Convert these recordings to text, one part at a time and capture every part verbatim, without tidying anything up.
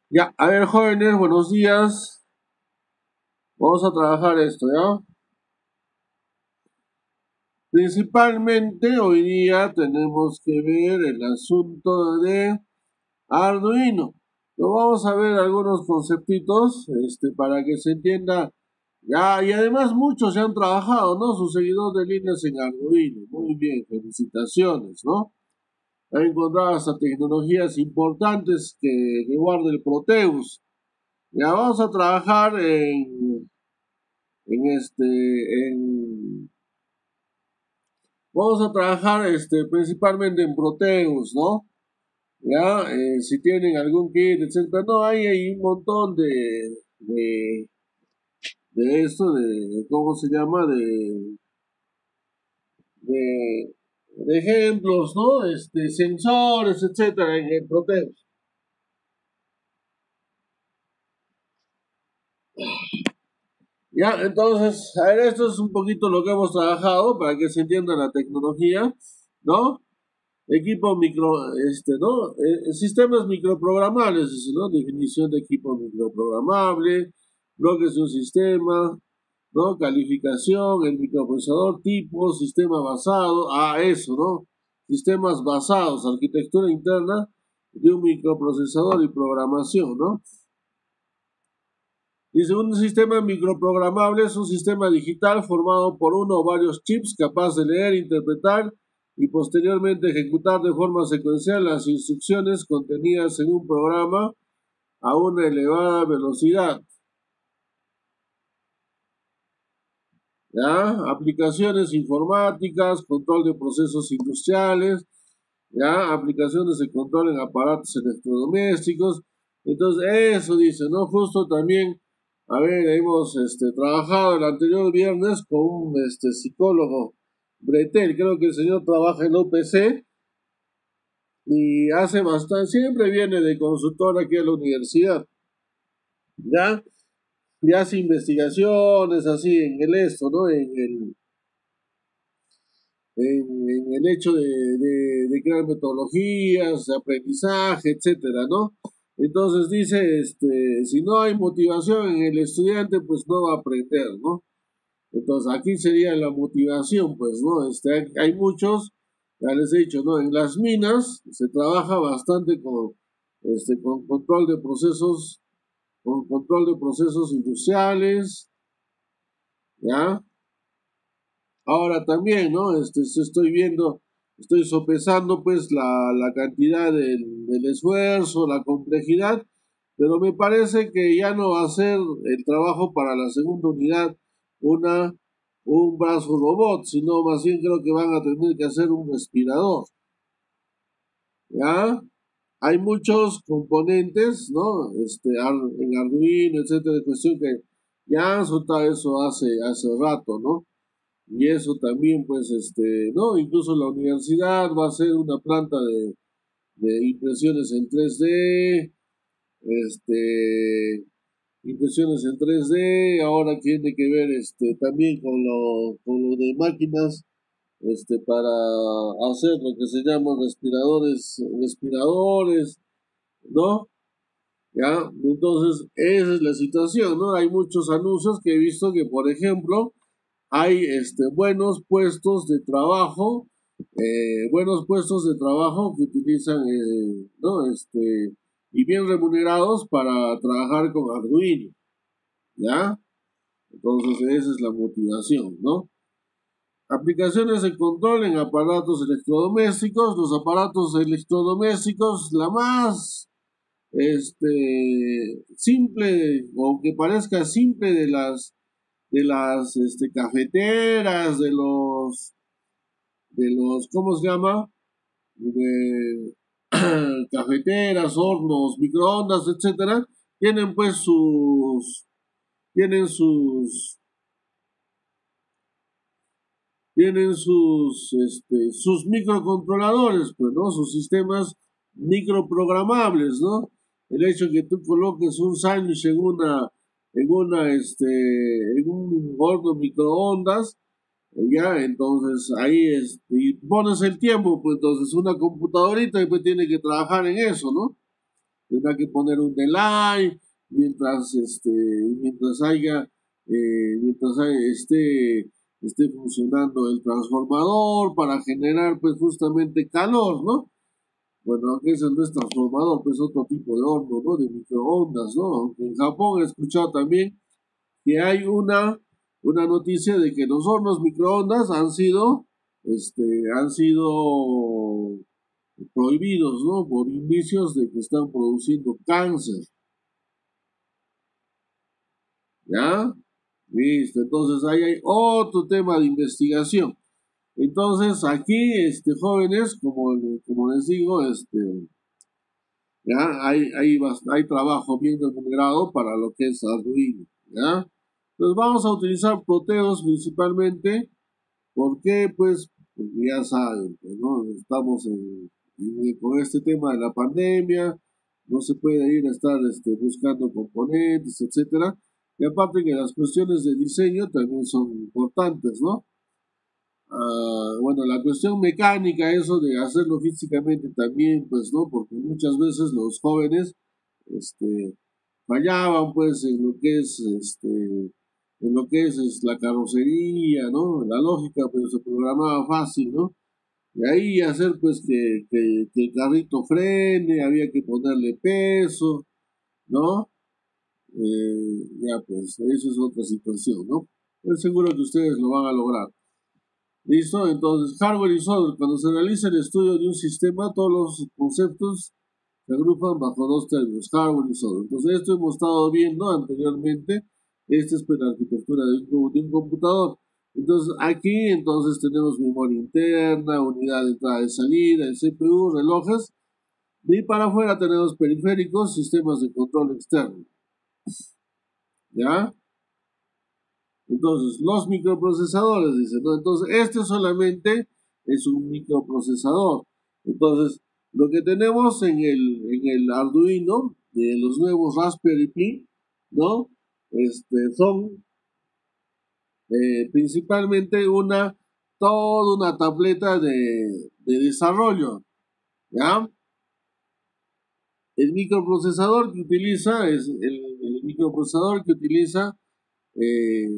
Ya, a ver, jóvenes, buenos días. Vamos a trabajar esto, ¿ya? Principalmente hoy día tenemos que ver el asunto de Arduino. Lo vamos a ver algunos conceptitos, este, para que se entienda. Ya, y además muchos se han trabajado, ¿no? Sus seguidores de líneas en Arduino. Muy bien, felicitaciones, ¿no? Han encontrado hasta tecnologías importantes que, que guarda el Proteus. Ya vamos a trabajar en en este, en, vamos a trabajar este, principalmente en Proteus, ¿no? Ya, eh, si tienen algún kit, etcétera, no, hay, hay un montón de, de, de esto, de, ¿cómo se llama? De, de, de ejemplos, ¿no? Este, sensores, etcétera, en, en Proteus. Ya, entonces, a ver, esto es un poquito lo que hemos trabajado para que se entienda la tecnología, ¿no? Equipo micro, este, ¿no? Eh, sistemas microprogramables, ¿no? Definición de equipo microprogramable, bloques de un sistema, ¿no? Calificación, el microprocesador, tipo, sistema basado, ah, eso, ¿no? Sistemas basados, arquitectura interna de un microprocesador y programación, ¿no? Dice, un sistema microprogramable es un sistema digital formado por uno o varios chips capaz de leer, interpretar y posteriormente ejecutar de forma secuencial las instrucciones contenidas en un programa a una elevada velocidad. ¿Ya? Aplicaciones informáticas, control de procesos industriales, ¿ya? Aplicaciones de control en aparatos electrodomésticos. Entonces, eso dice, ¿no? Justo también, a ver, hemos este, trabajado el anterior viernes con un este, psicólogo, Bretel, creo que el señor trabaja en O P C y hace bastante, siempre viene de consultor aquí a la universidad, ¿ya? Y hace investigaciones así en el esto, ¿no? En el, en, en el hecho de, de, de, crear metodologías, de aprendizaje, etcétera, ¿no? Entonces dice, este, si no hay motivación en el estudiante, pues no va a aprender, ¿no? Entonces aquí sería la motivación, pues, ¿no? Este, hay, hay muchos, ya les he dicho, ¿no? En las minas se trabaja bastante con, este, con control de procesos, con control de procesos industriales, ¿ya? Ahora también, ¿no? Este, estoy viendo, estoy sopesando pues la, la cantidad del, del esfuerzo, la complejidad, pero me parece que ya no va a ser el trabajo para la segunda unidad una, un brazo robot, sino más bien creo que van a tener que hacer un respirador, ¿ya? Hay muchos componentes, ¿no? Este, en Arduino, etcétera, de cuestión que ya han soltado eso hace, hace rato, ¿no? Y eso también, pues, este, no, incluso la universidad va a ser una planta de, de impresiones en tres D, este, impresiones en tres D, ahora tiene que ver, este, también con lo, con lo de máquinas, este, para hacer lo que se llaman respiradores, respiradores, ¿no? ¿Ya? Entonces, esa es la situación, ¿no? Hay muchos anuncios que he visto que, por ejemplo, hay este, buenos puestos de trabajo, eh, buenos puestos de trabajo que utilizan, eh, ¿no? Este, y bien remunerados para trabajar con Arduino, ¿ya? Entonces, esa es la motivación, ¿no? Aplicaciones de control en aparatos electrodomésticos. Los aparatos electrodomésticos, la más este, simple, o que parezca simple de las de las este, cafeteras, de los, de los, ¿cómo se llama? De cafeteras, hornos, microondas, etcétera, tienen pues sus, tienen sus, tienen sus, este, sus microcontroladores, pues, ¿no? Sus sistemas microprogramables, ¿no? El hecho de que tú coloques un sándwich en una, en una, este, en un horno microondas, ya, entonces ahí es, y pones el tiempo, pues entonces una computadorita después tiene que trabajar en eso, ¿no? tendrá que poner un delay mientras, este, mientras haya, eh, mientras haya, esté, esté funcionando el transformador para generar pues justamente calor, ¿no? Bueno, aunque ese no es transformador, pues otro tipo de horno, ¿no? De microondas, ¿no? Aunque en Japón he escuchado también que hay una, una noticia de que los hornos microondas han sido, este, han sido prohibidos, ¿no? Por indicios de que están produciendo cáncer, ¿ya? Listo, entonces ahí hay otro tema de investigación. Entonces aquí, este, jóvenes, como, como les digo, este, ya hay, hay, hay trabajo bien remunerado para lo que es Arduino, ¿ya? Entonces vamos a utilizar Proteus principalmente. ¿Por qué? Pues, porque ya saben, pues, ¿no? Estamos en, en- con este tema de la pandemia, no se puede ir a estar este, buscando componentes, etcétera. Y aparte que las cuestiones de diseño también son importantes, ¿no? Ah, bueno, la cuestión mecánica, eso de hacerlo físicamente también, pues, ¿no? Porque muchas veces los jóvenes, este, fallaban, pues, en lo que es, este, en lo que es, es la carrocería, ¿no? La lógica, pues, se programaba fácil, ¿no? Y ahí hacer, pues, que, que, que el carrito frene, había que ponerle peso, ¿no? Eh, ya, pues, eso es otra situación, ¿no? Estoy seguro que ustedes lo van a lograr. ¿Listo? Entonces, hardware y software. Cuando se realiza el estudio de un sistema, todos los conceptos se agrupan bajo dos términos, hardware y software. Entonces, esto hemos estado viendo anteriormente. Esta es pues, la arquitectura de un, de un computador. Entonces, aquí entonces tenemos memoria interna, unidad de entrada y salida, el C P U, relojes. Y para afuera tenemos periféricos, sistemas de control externo. ¿Ya? Entonces, los microprocesadores, dice, ¿no? Entonces, este solamente es un microprocesador. Entonces, lo que tenemos en el, en el Arduino, de los nuevos Raspberry Pi, ¿no? Este, son eh, principalmente una, toda una tableta de, de desarrollo, ¿ya? El microprocesador que utiliza es el, el microprocesador que utiliza eh,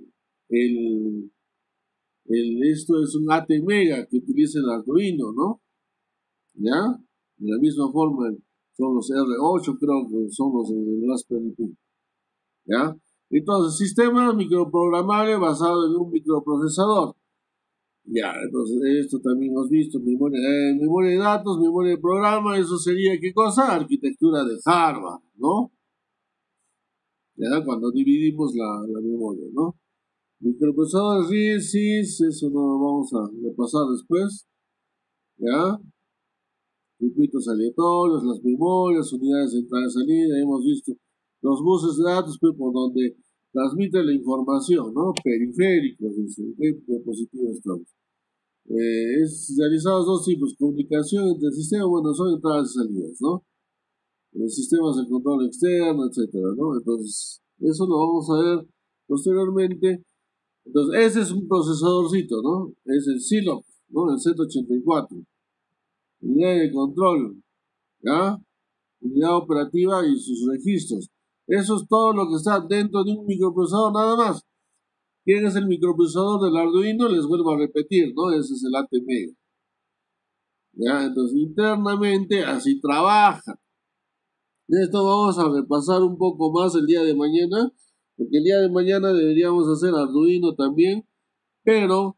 el El, esto es un ATmega que utiliza el Arduino, ¿no? ¿Ya? De la misma forma son los R ocho, creo que son los de Raspberry Pi, ¿ya? Entonces, sistema microprogramable basado en un microprocesador. Ya, entonces esto también hemos visto, memoria, eh, memoria de datos, memoria de programa, eso sería, ¿qué cosa? Arquitectura de Harvard, ¿no? Ya, cuando dividimos la, la memoria, ¿no? Microprocesadores, sí, sí, eso no lo vamos a repasar después, ¿ya? Circuitos aleatorios, las memorias, unidades de entrada y salida, hemos visto los buses de datos pues, por donde transmite la información, ¿no? Periféricos, dice, ¿qué dispositivos estamos? Eh, es realizados dos tipos, comunicación entre el sistema, bueno, son entradas y salidas, ¿no? Eh, sistemas de control externo, etcétera, ¿no? Entonces, eso lo vamos a ver posteriormente. Entonces, ese es un procesadorcito, ¿no? Es el S I L O C, ¿no? El Z ochenta y cuatro. Unidad de control, ¿ya? Unidad operativa y sus registros. Eso es todo lo que está dentro de un microprocesador, nada más. ¿Quién es el microprocesador del Arduino? Les vuelvo a repetir, ¿no? Ese es el ATmega. ¿Ya? Entonces, internamente así trabaja. De esto vamos a repasar un poco más el día de mañana, porque el día de mañana deberíamos hacer Arduino también, pero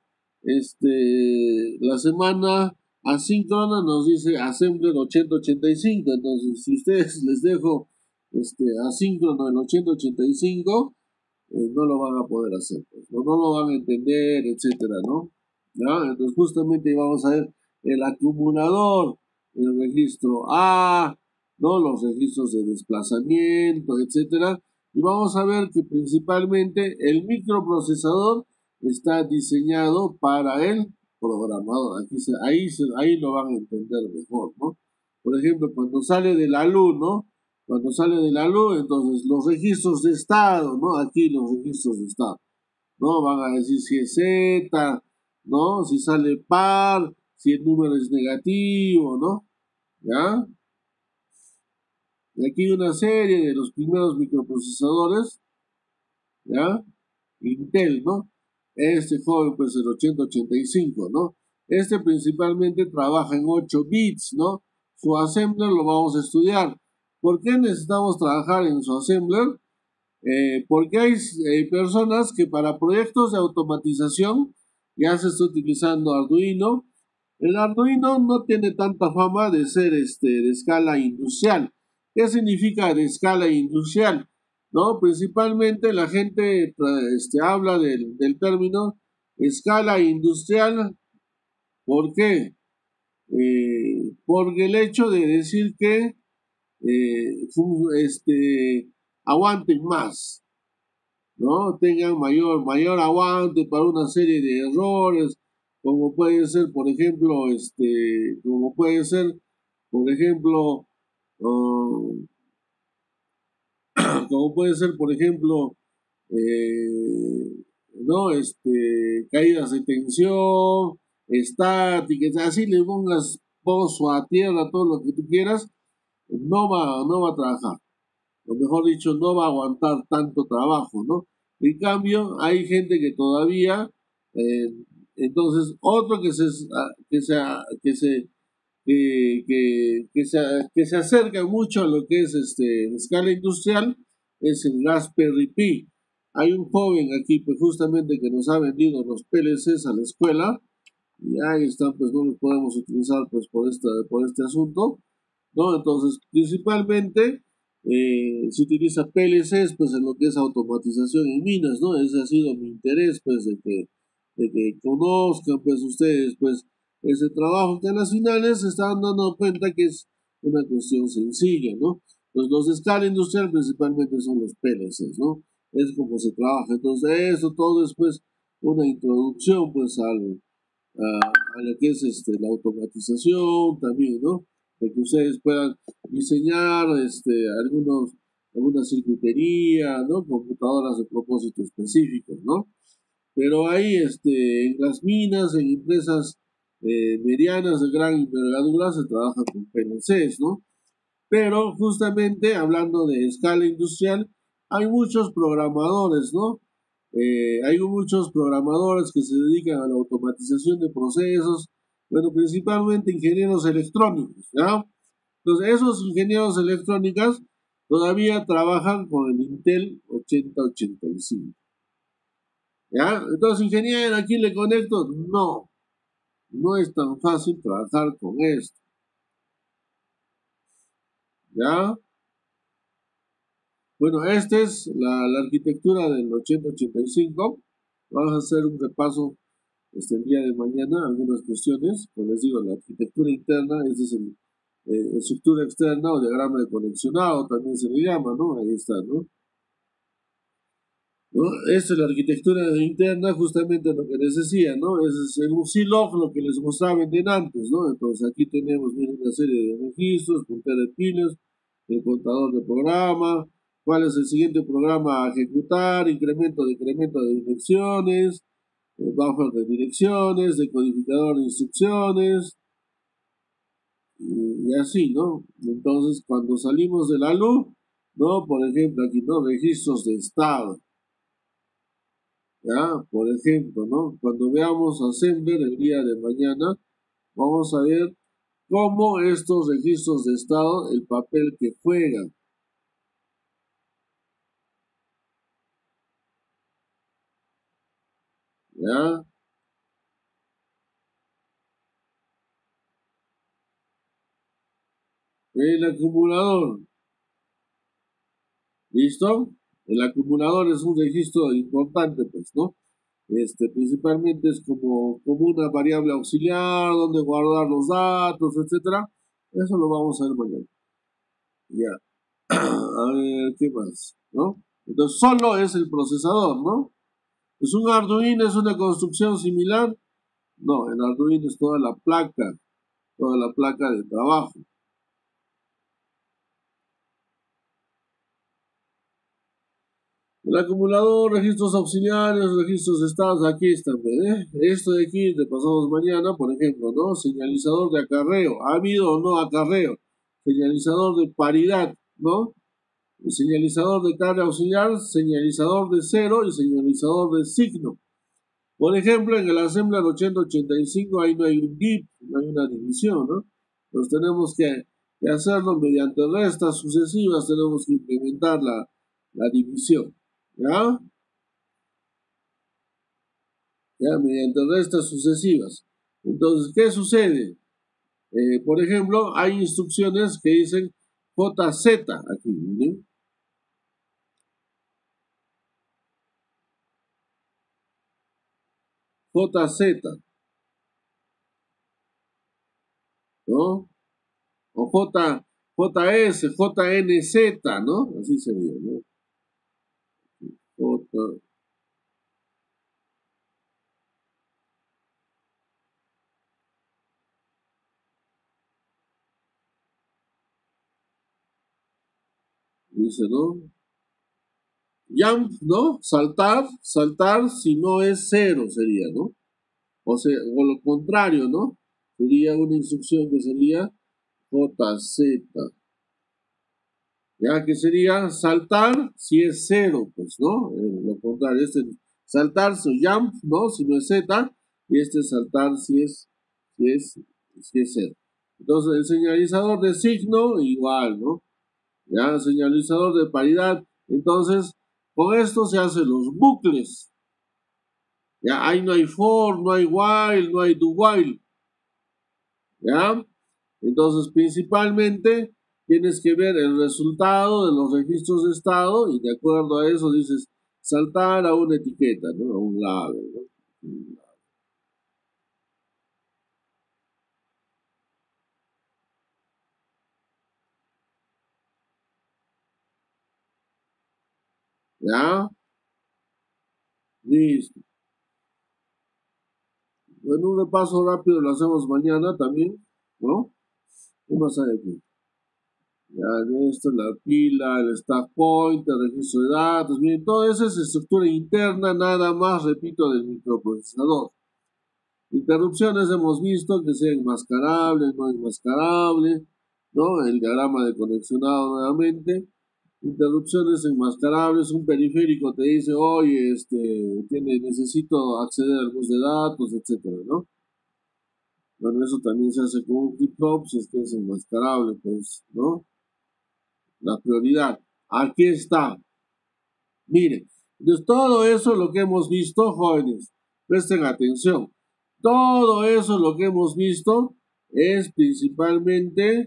este, la semana asíncrona nos dice Assembler ochenta ochenta y cinco. Entonces, si ustedes les dejo este, asíncrono en ochenta ochenta y cinco, eh, no lo van a poder hacer, pues, no, no lo van a entender, etcétera, ¿no? ¿Ya? Entonces, justamente vamos a ver el acumulador, el registro A, ¿no? Los registros de desplazamiento, etcétera. Y vamos a ver que principalmente el microprocesador está diseñado para el programador. Aquí se, ahí, se, ahí lo van a entender mejor, ¿no? Por ejemplo, cuando sale de la luz, ¿no? Cuando sale de la luz, entonces los registros de estado, ¿no? Aquí los registros de estado, ¿no? Van a decir si es Z, ¿no? Si sale par, si el número es negativo, ¿no? ¿Ya? Y aquí una serie de los primeros microprocesadores, ¿ya? Intel, ¿no? Este joven, pues el ochenta ochenta y cinco, ¿no? Este principalmente trabaja en ocho bits, ¿no? Su assembler lo vamos a estudiar. ¿Por qué necesitamos trabajar en su assembler? Eh, porque hay eh, personas que para proyectos de automatización ya se está utilizando Arduino. El Arduino no tiene tanta fama de ser este, de escala industrial. ¿Qué significa de escala industrial? ¿No? Principalmente la gente este, habla del, del término escala industrial. ¿Por qué? Eh, porque el hecho de decir que eh, este, aguanten más, ¿no? Tengan mayor, mayor aguante para una serie de errores, como puede ser, por ejemplo, este, como puede ser, por ejemplo, uh, como puede ser, por ejemplo, eh, ¿no? Este, caídas de tensión, estáticas, así le pongas pozo a tierra, todo lo que tú quieras, no va, no va a trabajar. O mejor dicho, no va a aguantar tanto trabajo, ¿no? En cambio, hay gente que todavía, eh, entonces, otro que se, que se, que se, que, que, que, se, que se acerca mucho a lo que es este, escala industrial es el Raspberry Pi. Hay un joven aquí, pues justamente que nos ha vendido los P L Cs a la escuela, y ahí están, pues no los podemos utilizar pues por, esta, por este asunto, ¿no? Entonces, principalmente eh, se utiliza P L Cs pues en lo que es automatización en minas, ¿no? Ese ha sido mi interés, pues, de que, de que conozcan, pues, ustedes, pues, ese trabajo que a las finales se están dando cuenta que es una cuestión sencilla, ¿no? Pues los de escala industrial principalmente son los P L Cs, ¿no? Es como se trabaja. Entonces, eso todo es, pues, una introducción, pues, al, a, a lo que es este, la automatización también, ¿no? De que ustedes puedan diseñar este, algunos, alguna circuitería, ¿no? Computadoras de propósito específico, ¿no? Pero ahí, este, en las minas, en empresas eh, medianas de gran envergadura, se trabaja con P L Cs, ¿no? Pero justamente hablando de escala industrial, hay muchos programadores, ¿no? Eh, hay muchos programadores que se dedican a la automatización de procesos, bueno, principalmente ingenieros electrónicos, ¿ya? Entonces, esos ingenieros electrónicos todavía trabajan con el Intel ochenta ochenta y cinco, ¿ya? Entonces, ingeniero, ¿aquí le conecto? No, no es tan fácil trabajar con esto, ¿ya? Bueno, esta es la, la arquitectura del ochenta ochenta y cinco. Vamos a hacer un repaso este, el día de mañana, algunas cuestiones. Como les digo, la arquitectura interna, esta es el, eh, estructura externa o diagrama de conexionado, también se le llama, ¿no? Ahí está, ¿no? ¿No? Esta es la arquitectura interna, justamente lo que les decía, ¿no? Ese es el Musilog, lo que les mostraba en antes, ¿no? Entonces aquí tenemos miren, una serie de registros, puntera de pilas, el contador de programa, cuál es el siguiente programa a ejecutar, incremento, decremento de direcciones, eh, buffer de direcciones, decodificador de instrucciones, y, y así, ¿no? Entonces cuando salimos de la luz, ¿no? Por ejemplo, aquí, ¿no? Registros de estado. ¿Ya? Por ejemplo, ¿no? Cuando veamos Assembler el día de mañana, vamos a ver cómo estos registros de estado, el papel que juegan. ¿Ya? El acumulador. ¿Listo? El acumulador es un registro importante, pues, ¿no? Este, principalmente es como, como una variable auxiliar, donde guardar los datos, etcétera. Eso lo vamos a ver mañana. Ya. A ver, ¿qué más? ¿No? Entonces, solo es el procesador, ¿no? ¿Es un Arduino, es una construcción similar? No, el Arduino es toda la placa, toda la placa de trabajo. El acumulador, registros auxiliares, registros de estados, aquí están, ¿eh? Esto de aquí, repasamos mañana, por ejemplo, ¿no? Señalizador de acarreo, ¿ha habido o no acarreo? Señalizador de paridad, ¿no? El señalizador de carga auxiliar, señalizador de cero y señalizador de signo. Por ejemplo, en el Assembler ochenta ochenta y cinco ahí no hay un dip, no hay una división, ¿no? Entonces tenemos que, que hacerlo mediante restas sucesivas, tenemos que implementar la, la división, ¿ya? ¿Ya? Mediante restas sucesivas. Entonces, ¿qué sucede? Eh, por ejemplo, hay instrucciones que dicen J Z aquí, ¿no? J Z, ¿no? O J, JS, J N Z, ¿no? Así sería, ¿no? J, dice, ¿no? Jump, ¿no? Saltar, saltar si no es cero sería, ¿no? O sea, o lo contrario, ¿no? Sería una instrucción que sería J Z. Ya que sería saltar si es cero, pues, ¿no? Eh, lo contrario, este saltar su jump, ¿no? Si no es Z, y este saltar si es, si es, si es cero. Entonces, el señalizador de signo, igual, ¿no? Ya, el señalizador de paridad. Entonces, con esto se hacen los bucles. Ya, ahí no hay for, no hay while, no hay do while. ¿Ya? Entonces, principalmente tienes que ver el resultado de los registros de estado y de acuerdo a eso dices saltar a una etiqueta, ¿no? A un lado, ¿no? ¿Ya? Listo. Bueno, un repaso rápido lo hacemos mañana también, ¿no? ¿Qué más hay aquí? Ya, esto, la pila, el stack point, el registro de datos, bien, todo eso es estructura interna, nada más, repito, del microprocesador. Interrupciones hemos visto que sea enmascarable, no enmascarable, ¿no? El diagrama de conexionado nuevamente. Interrupciones enmascarables, un periférico te dice, oye, este, tiene, necesito acceder al bus de datos, etcétera, ¿no? Bueno, eso también se hace con un flip flop, si es que es enmascarable, pues, ¿no? La prioridad. Aquí está. Miren, de todo eso lo que hemos visto, jóvenes, presten atención. Todo eso lo que hemos visto es principalmente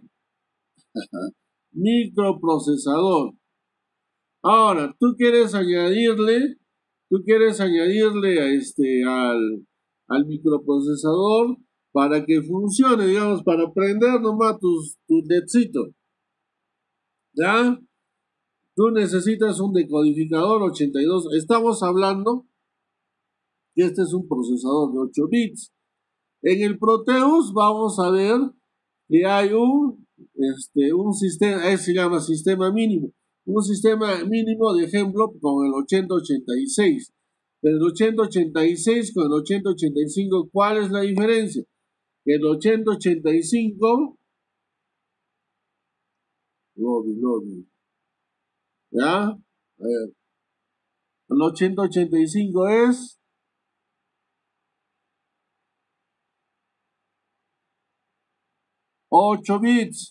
microprocesador. Ahora, tú quieres añadirle, tú quieres añadirle a este, al, al microprocesador para que funcione, digamos, para prender nomás tus, tu netcito. ¿Ya? Tú necesitas un decodificador ochenta y dos. Estamos hablando que este es un procesador de ocho bits. En el Proteus vamos a ver que hay un, este, un sistema, eh, se llama sistema mínimo. Un sistema mínimo de ejemplo con el ochenta ochenta y seis. Pero el ochenta ochenta y seis con el ochenta ochenta y cinco, ¿cuál es la diferencia? Que el ochenta ochenta y cinco, lobby, lobby, ¿ya? Eh, el ochenta ochenta y cinco es ocho bits,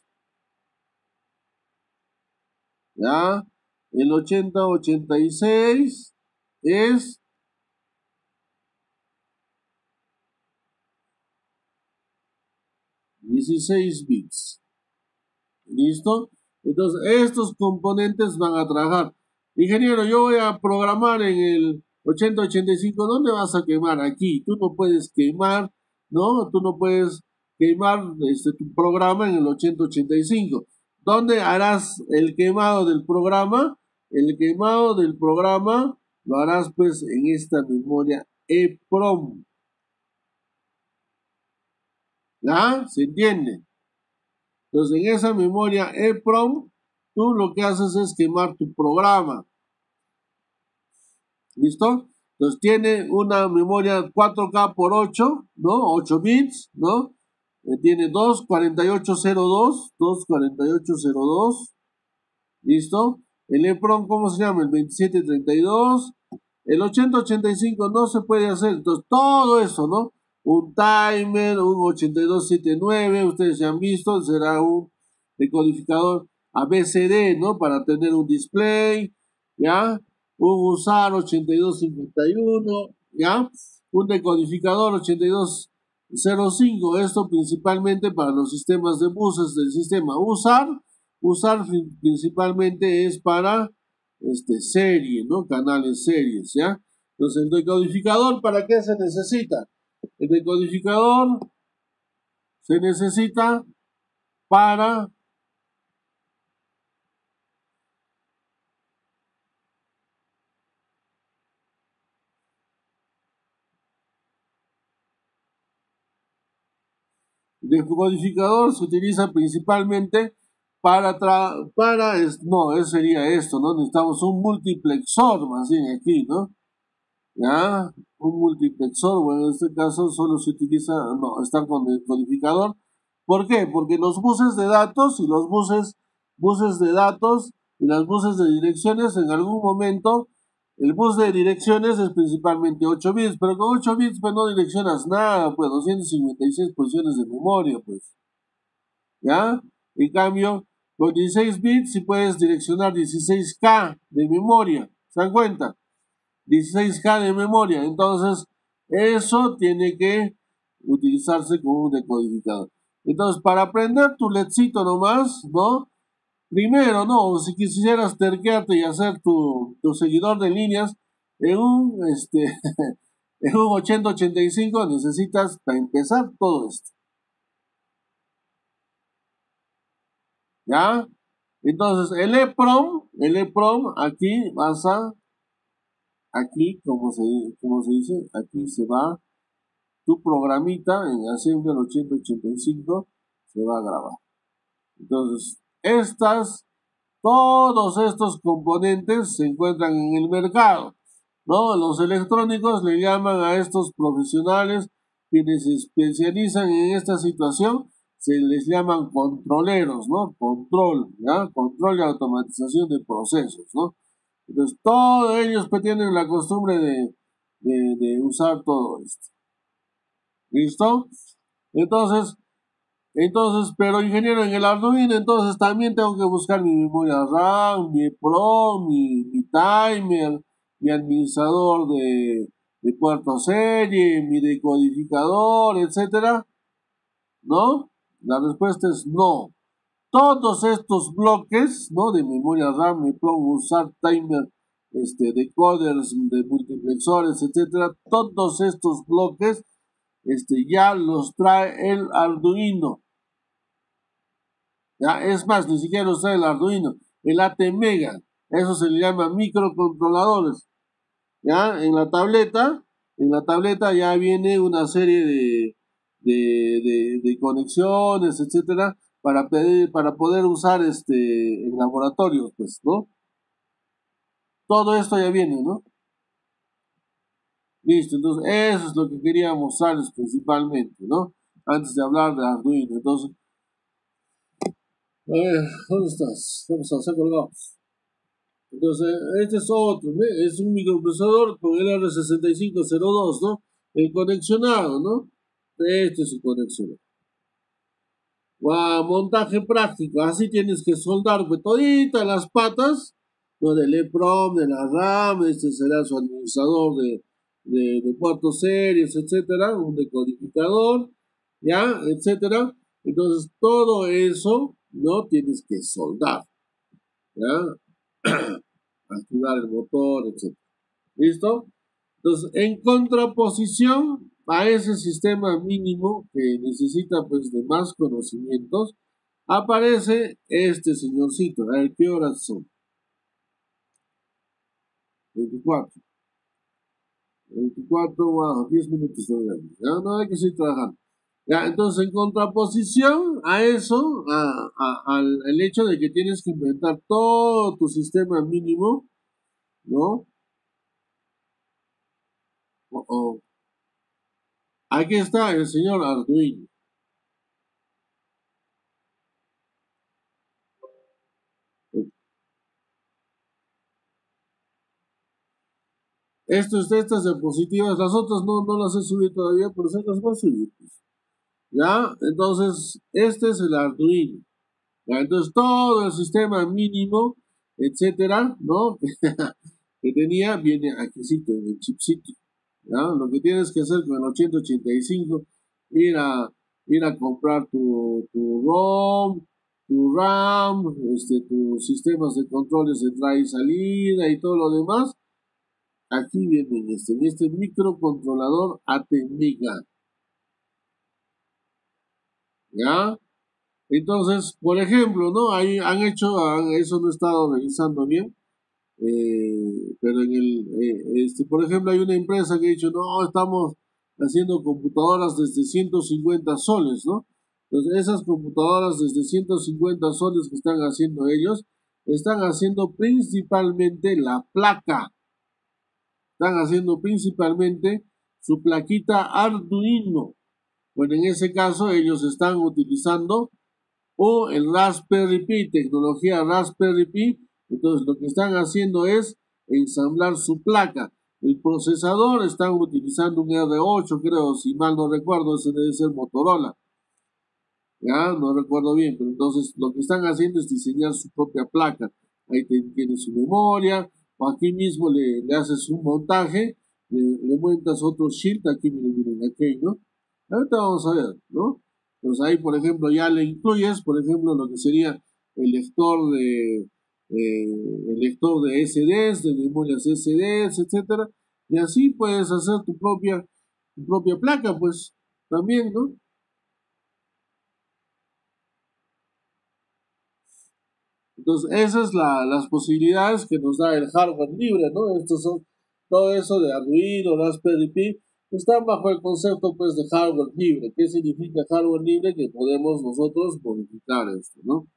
¿ya? El ochenta ochenta y seis es dieciséis bits. ¿Listo? Entonces, estos componentes van a trabajar. Ingeniero, yo voy a programar en el ochenta ochenta y cinco. ¿Dónde vas a quemar? Aquí. Tú no puedes quemar, ¿no? Tú no puedes quemar este, tu programa en el ochenta ochenta y cinco. ¿Dónde harás el quemado del programa? El quemado del programa lo harás pues en esta memoria EPROM. ¿Ya? ¿Se entiende? Entonces, en esa memoria EPROM, tú lo que haces es quemar tu programa. ¿Listo? Entonces, tiene una memoria cuatro K por ocho, ¿no? ocho bits, ¿no? Eh, tiene dos cuarenta y ocho cero dos, dos cuarenta y ocho cero dos, ¿Listo? El EPROM, ¿cómo se llama? El veintisiete treinta y dos. El ochenta ochenta y cinco no se puede hacer. Entonces, todo eso, ¿no? Un timer, un ochenta y dos setenta y nueve, ustedes ya han visto, será un decodificador A B C D, ¿no? Para tener un display, ¿ya? Un usar ochenta y dos cincuenta y uno, ¿ya? Un decodificador ochenta y dos cero cinco, esto principalmente para los sistemas de buses del sistema. Usar, usar principalmente es para este, serie, ¿no? Canales series, ¿ya? Entonces, el decodificador, ¿para qué se necesita? El decodificador se necesita para el decodificador se utiliza principalmente para tra para es, no, eso sería esto, ¿no? Necesitamos un multiplexor más bien aquí, ¿no? Ya, un multiplexor, bueno, en este caso solo se utiliza, no, está con el codificador. ¿Por qué? Porque los buses de datos y los buses, buses de datos y las buses de direcciones en algún momento, el bus de direcciones es principalmente ocho bits, pero con ocho bits pues no direccionas nada, pues doscientas cincuenta y seis posiciones de memoria, pues, ¿ya? En cambio, con dieciséis bits sí puedes direccionar dieciséis K de memoria, ¿se dan cuenta? dieciséis K de memoria. Entonces, eso tiene que utilizarse como un decodificador. Entonces, para aprender tu ledcito nomás, ¿no? Primero, no, si quisieras terquearte y hacer tu, tu seguidor de líneas en un, este, en un ochenta ochenta y cinco necesitas, para empezar, todo esto. ¿Ya? Entonces, el EPROM, el EPROM, aquí vas a, aquí, como se, como se dice, aquí se va tu programita en Assembler ochenta ochenta y cinco se va a grabar. Entonces, estas, todos estos componentes se encuentran en el mercado, ¿no? Los electrónicos le llaman a estos profesionales quienes se especializan en esta situación, se les llaman controleros, ¿no? Control, ¿ya? Control y automatización de procesos, ¿no? Entonces, todos ellos pues, tienen la costumbre de, de, de usar todo esto. ¿Listo? Entonces, entonces, pero ingeniero, en el Arduino, entonces también tengo que buscar mi memoria RAM, mi PROM, mi, mi timer, mi administrador de, de puerto serie, mi decodificador, etcétera. ¿No? La respuesta es no. Todos estos bloques, ¿no? De memoria RAM, mi PROM, usar timer, este, decoders, de multiplexores, etcétera. Todos estos bloques este, ya los trae el Arduino. ¿Ya? Es más, ni siquiera los trae el Arduino, el A T Mega, eso se le llama microcontroladores. ¿Ya? En la tableta, en la tableta ya viene una serie de, de, de, de conexiones, etcétera, para, pedir, para poder usar este, en laboratorios, pues, ¿no? Todo esto ya viene, ¿no? Listo, entonces eso es lo que quería mostrarles principalmente, ¿no? Antes de hablar de Arduino. Entonces, a ver, ¿dónde estás? Vamos a hacer colgado. Entonces, este es otro, ¿no? Es un microprocesador con el R sesenta y cinco cero dos, ¿no? El conexionado, ¿no? Este es su conexionado. Wow, montaje práctico, así tienes que soldar pues, toditas las patas, ¿no? Del EPROM, de la RAM, este será su administrador de, de, de puertos series, etcétera, un decodificador, ¿ya? Etcétera. Entonces, todo eso, ¿no? Tienes que soldar, ¿ya? Activar el motor, etcétera. ¿Listo? Entonces, en contraposición a ese sistema mínimo que necesita pues de más conocimientos, aparece este señorcito. A ver, ¿qué horas son? veinticuatro. veinticuatro, wow, diez minutos todavía. Ya no hay que seguir trabajando. Ya, entonces, en contraposición a eso, a, a, al, al hecho de que tienes que inventar todo tu sistema mínimo, ¿no? Oh, oh. Aquí está el señor Arduino. Estos, estas diapositivas, las otras no, no las he subido todavía, pero se las voy a subir. ¿Ya? Entonces, este es el Arduino. ¿Ya? Entonces, todo el sistema mínimo, etcétera, ¿no? que tenía, viene aquí, en el chipcito. ¿Ya? Lo que tienes que hacer con el ochenta ochenta y cinco, ir a, ir a comprar tu, tu ROM, tu RAM, este, tus sistemas de controles de entrada y salida y todo lo demás. Aquí viene en este, en este microcontrolador Atemiga. ¿Ya? Entonces, por ejemplo, ¿no? Ahí han hecho, han, eso no he estado revisando bien, eh, pero en el, eh, este, por ejemplo, hay una empresa que ha dicho, no, estamos haciendo computadoras desde ciento cincuenta soles, ¿no? Entonces, esas computadoras desde ciento cincuenta soles que están haciendo ellos, están haciendo principalmente la placa, están haciendo principalmente su plaquita Arduino. Bueno, en ese caso ellos están utilizando o el Raspberry Pi, tecnología Raspberry Pi. Entonces lo que están haciendo es ensamblar su placa. El procesador están utilizando un R ocho, creo, si mal no recuerdo, ese debe ser Motorola. Ya, no recuerdo bien, pero entonces lo que están haciendo es diseñar su propia placa. Ahí te, tiene su memoria, o aquí mismo le, le haces un montaje, le, le montas otro shield, aquí miren, miren, aquí, ¿no? Ahorita vamos a ver, ¿no? Pues ahí, por ejemplo, ya le incluyes, por ejemplo, lo que sería el lector de, eh, el lector de S Ds, de memorias S Ds, etcétera, y así puedes hacer tu propia, tu propia placa, pues, también, ¿no? Entonces, esas son la, las posibilidades que nos da el hardware libre, ¿no? Estos son, todo eso de Arduino, Raspberry Pi, están bajo el concepto, pues, de hardware libre. ¿Qué significa hardware libre? Que podemos nosotros modificar esto, ¿no?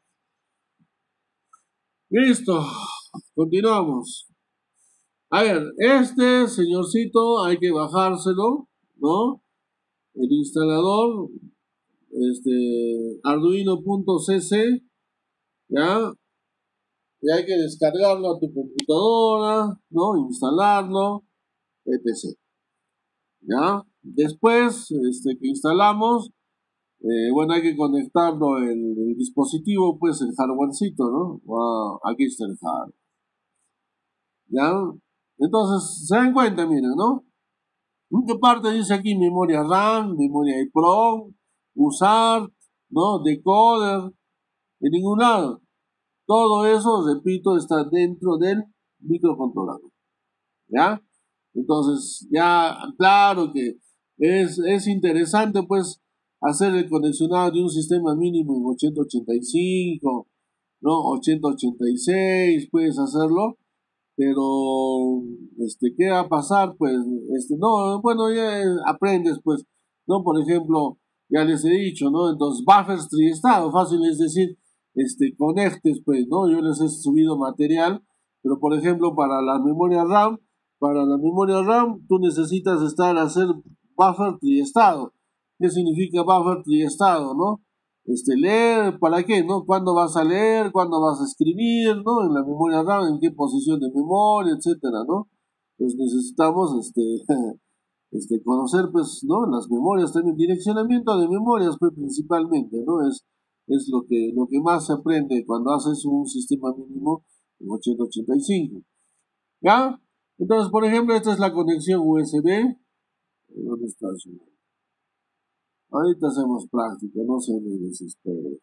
Listo, continuamos. A ver, este señorcito hay que bajárselo, ¿no? El instalador, este, arduino.cc, ¿ya? Y hay que descargarlo a tu computadora, ¿no? Instalarlo, etcétera. ¿Ya? Después, este, que instalamos, eh, bueno, hay que conectarlo el, el dispositivo, pues el hardwarecito, ¿no? Wow, aquí está el hardware. ¿Ya? Entonces, se dan cuenta, miren, ¿no? ¿En qué parte dice aquí memoria RAM, memoria EEPROM, usar, ¿no? Decoder? En ningún lado. Todo eso, repito, está dentro del microcontrolador. ¿Ya? Entonces, ya, claro que es, es interesante, pues, hacer el conexionado de un sistema mínimo en ochenta ochenta y cinco, ¿no? ochenta ochenta y seis, puedes hacerlo, pero, este, ¿qué va a pasar? Pues, este, no, bueno, ya aprendes, pues, ¿no? Por ejemplo, ya les he dicho, ¿no? Entonces, buffers triestado, fácil es decir, este, conectes, pues, ¿no? Yo les he subido material, pero, por ejemplo, para la memoria RAM, para la memoria RAM, tú necesitas estar a hacer buffer triestado. ¿Qué significa buffer triestado, no? Este, leer, ¿para qué, no? ¿Cuándo vas a leer? ¿Cuándo vas a escribir, no? En la memoria RAM, en qué posición de memoria, etcétera, ¿no? Pues necesitamos, este, este, conocer, pues, ¿no? Las memorias también, direccionamiento de memorias, pues, principalmente, ¿no? Es, es lo que, lo que más se aprende cuando haces un sistema mínimo en ochenta ochenta y cinco. ¿Ya? Entonces, por ejemplo, esta es la conexión U S B. ¿Dónde está eso? Ahorita hacemos práctica, no se me desespere.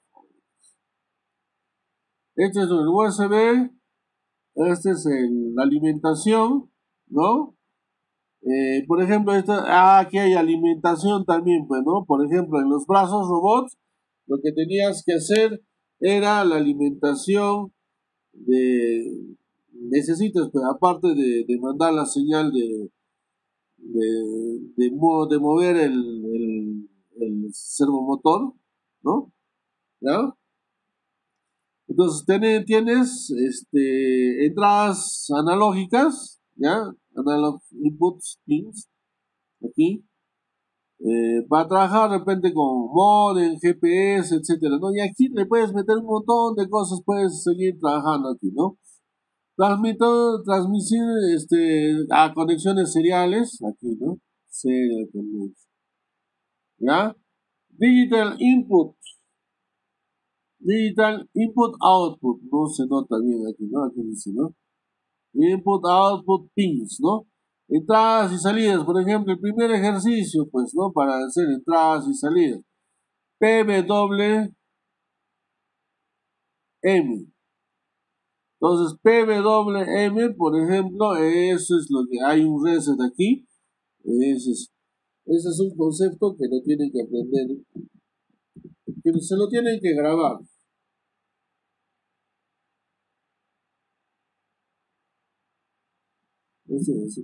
Este es el U S B, este es el, la alimentación, ¿no? Eh, por ejemplo, esta, ah, aquí hay alimentación también, pues, ¿no? Por ejemplo, en los brazos robots, lo que tenías que hacer era la alimentación de, necesitas, pues, aparte de, de mandar la señal de, de, de, de mover el, el, el servomotor, ¿no? ¿Ya? Entonces tienes, tienes este, entradas analógicas, ¿ya? Analog inputs, pins, aquí. Eh, para trabajar de repente con modem, G P S, etcétera, ¿no? Y aquí le puedes meter un montón de cosas, puedes seguir trabajando aquí, ¿no? Transmito, transmitir este, a conexiones seriales, aquí, ¿no? Serial connection. ¿Ya? Digital input, digital input output, no se nota bien aquí, ¿no? Aquí dice, ¿no? Input output pins, ¿no? Entradas y salidas, por ejemplo, el primer ejercicio, pues, ¿no? Para hacer entradas y salidas. P W M. Entonces, P W M, por ejemplo, eso es lo que hay un reset aquí. Ese es, ese es un concepto que lo tienen que aprender, que se lo tienen que grabar. Ese, ese,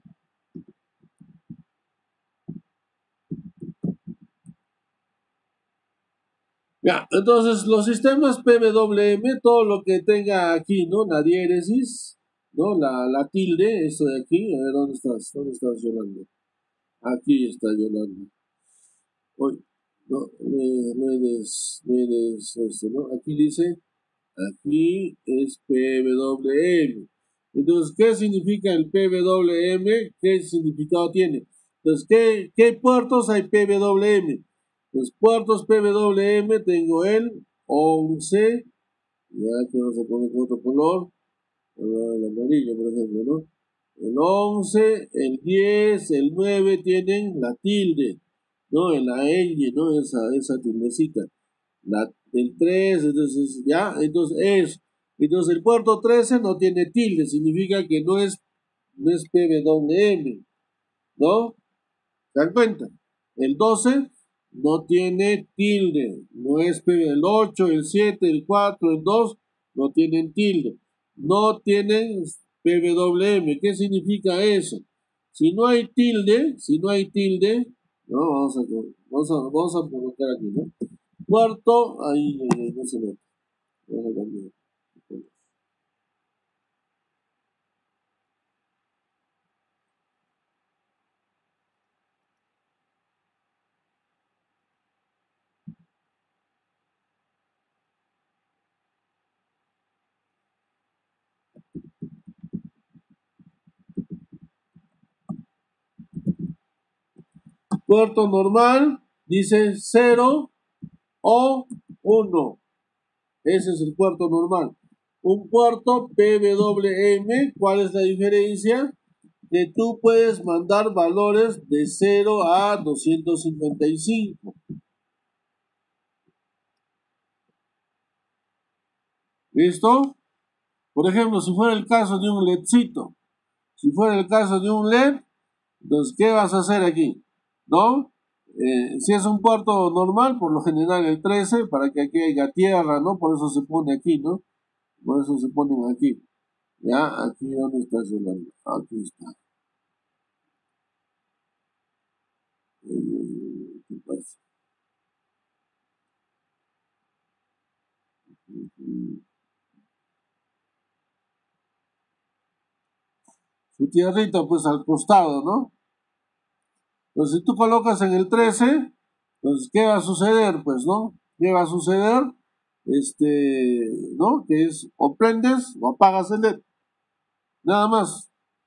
ya, entonces los sistemas P W M, todo lo que tenga aquí, ¿no? La diéresis, ¿no? La, la tilde, esto de aquí, a ver, ¿dónde estás? ¿Dónde estás, Yolanda? Aquí está Yolanda. Hoy, no, no, no eres, no eres esto, ¿no? Aquí dice, aquí es P W M. Entonces, ¿qué significa el P W M? ¿Qué significado tiene? Entonces, ¿qué, qué puertos hay P W M? Los puertos P W M tengo el once, ya que vamos a poner otro color, el amarillo, por ejemplo, ¿no? El once, el diez, el nueve tienen la tilde, ¿no? En la ñ, ¿no? Esa, esa tildecita. La, el tres, entonces, ya, entonces es. Entonces el puerto trece no tiene tilde, significa que no es, no es P W M, ¿no? ¿Se dan cuenta? El doce no tiene tilde, no es P W M. El ocho, el siete, el cuatro, el dos no tienen tilde, no tienen P W M. ¿Qué significa eso? Si no hay tilde, si no hay tilde, no, vamos a, vamos a, vamos a colocar aquí, ¿no? Puerto, ahí eh, no se ve. Vamos a cambiar. Puerto normal dice cero o uno. Ese es el puerto normal. Un puerto P W M, ¿cuál es la diferencia? Que tú puedes mandar valores de cero a doscientos cincuenta y cinco. ¿Listo? Por ejemplo, si fuera el caso de un LEDcito, si fuera el caso de un LED, entonces, ¿qué vas a hacer aquí? ¿No? Eh, si es un puerto normal, por lo general el trece, para que aquí haya tierra, ¿no? Por eso se pone aquí, ¿no? Por eso se ponen aquí. Ya, aquí, ¿dónde está Yolanda? Aquí está. Eh, ¿Qué pasa? Su tierrita, pues al costado, ¿no? Entonces, si tú colocas en el trece, entonces, ¿qué va a suceder? Pues, ¿no? ¿Qué va a suceder? Este, ¿no? Que es, o prendes o apagas el LED. Nada más.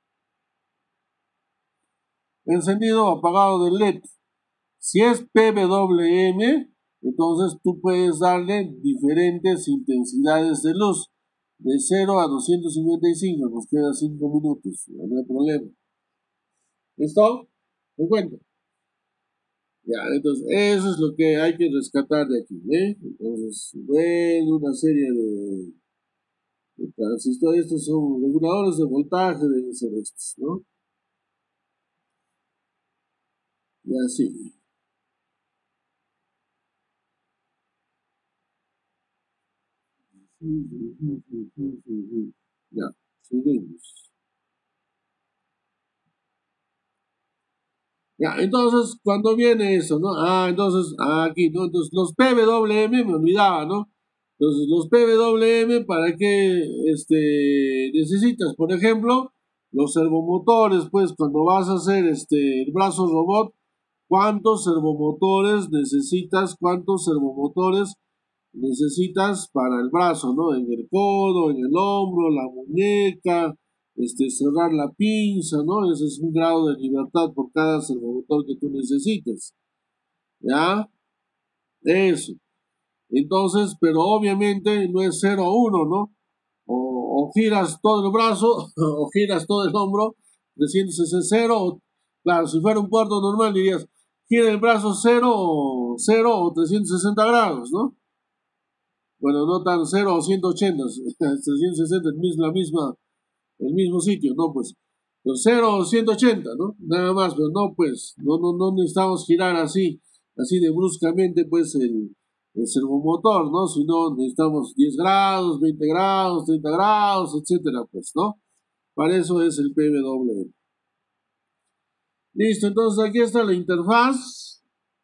Encendido o apagado del LED. Si es P W M, entonces tú puedes darle diferentes intensidades de luz. De cero a doscientos cincuenta y cinco, nos queda cinco minutos, no hay problema. ¿Listo? ¿Me cuento? Ya, entonces eso es lo que hay que rescatar de aquí, ¿eh? Entonces, bueno, una serie de, de transistores, estos son reguladores de voltaje, deben ser estos, ¿no? Y así. Ya, seguimos. Ya, entonces, cuando viene eso, ¿no? Ah, entonces, ah, aquí, ¿no? Entonces, los P W M, me olvidaba, ¿no? Entonces, los P W M, ¿para qué este, necesitas? Por ejemplo, los servomotores, pues, cuando vas a hacer este, el brazo robot, ¿cuántos servomotores necesitas? ¿Cuántos servomotores necesitas para el brazo, ¿no? En el codo, en el hombro, la muñeca, este, cerrar la pinza, ¿no? Ese es un grado de libertad por cada servomotor que tú necesites, ¿ya? Eso. Entonces, pero obviamente no es cero a uno, ¿no? O, o giras todo el brazo, o giras todo el hombro, trescientos sesenta cero, claro, si fuera un cuarto normal dirías, gira el brazo cero, cero o trescientos sesenta grados, ¿no? Bueno, no tan cero o ciento ochenta, trescientos sesenta es la misma, el mismo sitio, ¿no? Pues, pues cero o ciento ochenta, ¿no? Nada más, pero no, pues, no, no, no necesitamos girar así, así de bruscamente, pues, el, el servomotor, ¿no? Sino necesitamos diez grados, veinte grados, treinta grados, etcétera, pues, ¿no? Para eso es el P W M. Listo, entonces aquí está la interfaz.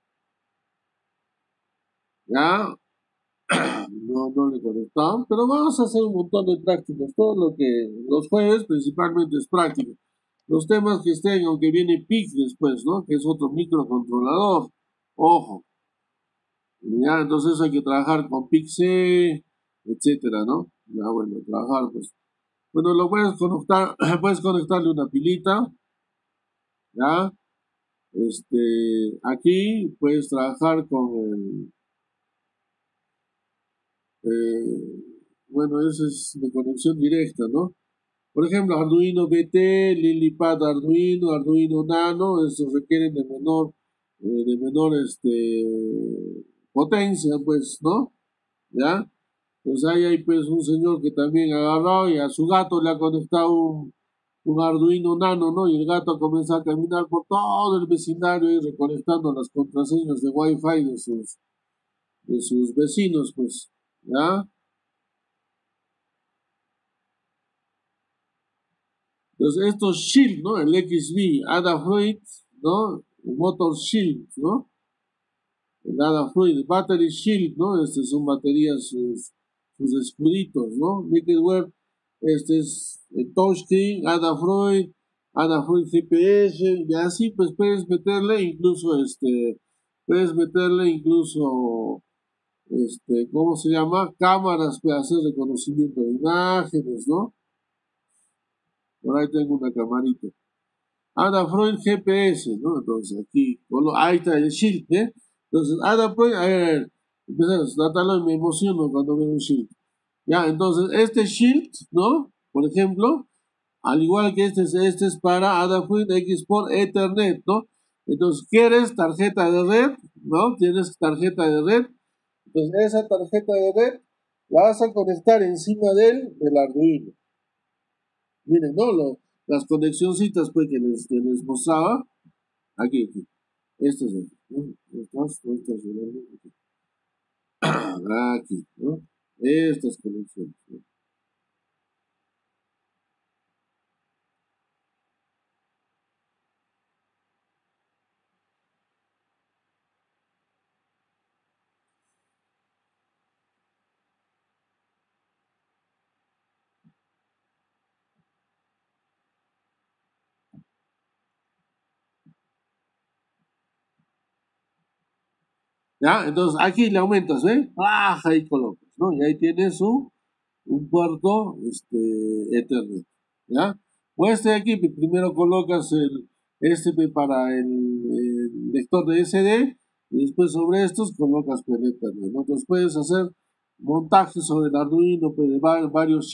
Ya, no, no le conectamos, pero vamos a hacer un montón de prácticas. Todo lo que los jueves principalmente es práctica. Los temas que estén, aunque viene P I C después, ¿no? Que es otro microcontrolador. Ojo. Ya, entonces hay que trabajar con P I C, etcétera, ¿no? Ya, bueno, trabajar, pues. Bueno, lo puedes conectar, puedes conectarle una pilita, ¿ya? Este, aquí puedes trabajar con el, eh, bueno, ese es de conexión directa, ¿no? Por ejemplo, Arduino B T, LilyPad Arduino, Arduino Nano, estos requieren de menor, eh, de menor este, potencia, pues, ¿no? ¿Ya? Pues ahí hay pues un señor que también ha agarrado y a su gato le ha conectado un, un Arduino Nano, ¿no? Y el gato ha comenzado a caminar por todo el vecindario y recolectando las contraseñas de Wi-Fi de sus, de sus vecinos, pues, ¿ya? Entonces, estos Shield, ¿no? El X B, Adafruit, ¿no? El Motor Shield, ¿no? El Adafruit, Battery Shield, ¿no? Estas son baterías, sus, sus escuditos, ¿no? Liquidware, este es el Touchscreen, Adafruit, Adafruit G P S, y así pues puedes meterle incluso, este, puedes meterle incluso, este, ¿cómo se llama? Cámaras para hacer reconocimiento de imágenes, ¿no? Por ahí tengo una camarita. Adafruit G P S, ¿no? Entonces aquí, ahí está el Shield, ¿eh? Entonces, Adafruit, a ver, empezamos, Datalo, me emociono cuando veo un Shield. Ya, entonces, este Shield, ¿no? Por ejemplo, al igual que este, este es para Adafruit X por Ethernet, ¿no? Entonces, ¿quieres tarjeta de red? ¿No? Tienes tarjeta de red. Entonces, esa tarjeta de red la vas a conectar encima del, del Arduino. Miren, ¿no? Lo, las conexioncitas pues, que les, que les mostraba. Aquí, aquí. Estas de aquí. ¿No? Estas, estas de aquí. Aquí, ¿no? Estas conexiones. ¿No? ¿Ya? Entonces aquí le aumentas, ¿eh? Baja y colocas, ¿no? Y ahí tienes su, un puerto este, Ethernet, ¿ya? Pues este de aquí, primero colocas el, este para el, el lector de S D y después sobre estos colocas pues, el Ethernet, ¿no? Entonces puedes hacer montajes sobre el Arduino pues, de varios